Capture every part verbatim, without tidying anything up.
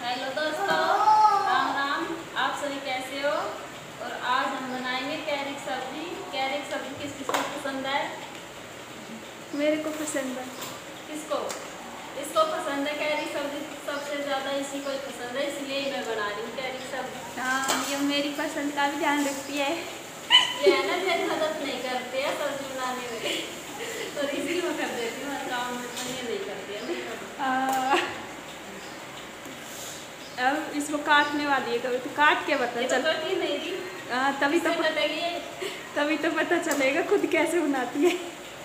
Hello दोस्तों, राम राम। आप सभी कैसे हो? और आज हम बनाएंगे कैरी की सब्जी। कैरी की सब्जी किस किसको पसंद है? मेरे को पसंद है। किसको? इसको पसंद है कैरी की सब्जी, सबसे ज़्यादा इसी को ही पसंद है, इसलिए मैं बना रही हूँ कैरी की सब्जी। हाँ, ये मेरी पसंद का भी ध्यान रखती है। ये है ना, मेरी मदद नहीं करती है सब्जी बनाने में तो इसी में कर देती हूँ, काम में तो ये नहीं करती है। आ, अब इसको काटने वाली है, कभी तो काट के पता चल कटी नहीं रही। हाँ, तभी तो कटेगी, तभी तो पता चलेगा खुद कैसे बनाती है।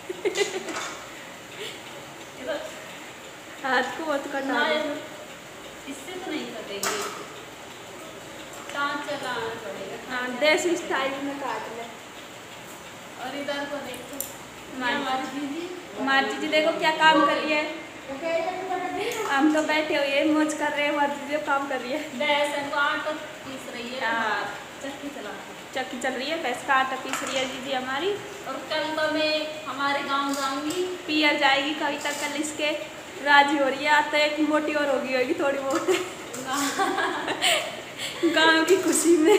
हाथ को बहुत कटा दे। इससे तो नहीं कटेगी, कांच चलाना पड़ेगा। हाँ, देसी स्टाइल में काट ले। और इधर को देखो, हमारी दीदी हमारी दीदी देखो क्या काम कर रही है। हम तो बैठे हुए मौज कर रहे हैं, हमारी दीदी काम कर रही है। बेसन को आटा पीस रही है। हाँ, चक्की चला चक्की चल रही है, भैंस का आटा पीस रही है दीदी हमारी। और कल तो मैं हमारे गांव जाऊंगी, पियर जाएगी कविता, कल इसके राजी हो रही है। आज तो एक मोटी और होगी होगी थोड़ी बहुत गांव की खुशी में।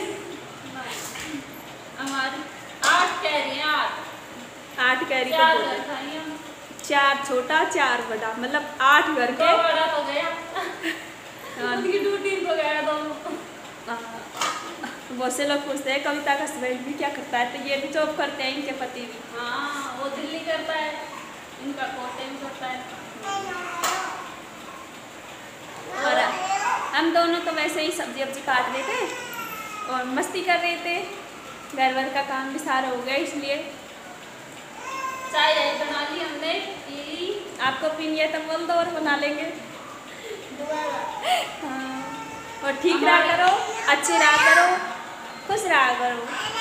हमारी आठ कैरी है, आठ आठ कैरी चार तो घर खाई हम। चार छोटा चार बड़ा, मतलब आठ घर के। दो बड़ा तो गया, हाँ, उनकी ड्यूटी तो गया दोनों। बहुत से लोग पूछते हैं कविता का हस्बैंड भी क्या करता है, तो ये भी जॉब करते हैं, इनके पति भी। हाँ, वो दिल्ली करता है, इनका कोटे में करता है। और हम दोनों तो वैसे ही सब्जी वब्जी काट रहे थे और मस्ती कर रहे थे। घर वर का काम भी सारा हो गया, इसलिए चाय बना ली हमने, पी ली। आपको पीनी है तो बोल दो और बना लेंगे। हाँ, और ठीक रहा करो, अच्छे रहा करो, खुश रहा करो।